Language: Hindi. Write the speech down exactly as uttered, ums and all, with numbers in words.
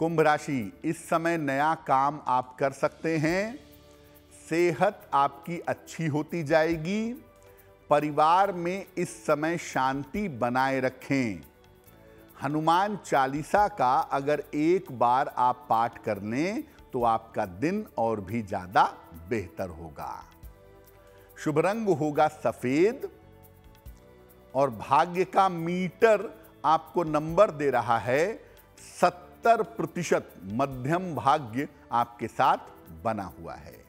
कुंभ राशि, इस समय नया काम आप कर सकते हैं। सेहत आपकी अच्छी होती जाएगी। परिवार में इस समय शांति बनाए रखें। हनुमान चालीसा का अगर एक बार आप पाठ कर लें तो आपका दिन और भी ज्यादा बेहतर होगा। शुभ रंग होगा सफेद और भाग्य का मीटर आपको नंबर दे रहा है सत्तर प्रतिशत। मध्यम भाग्य आपके साथ बना हुआ है।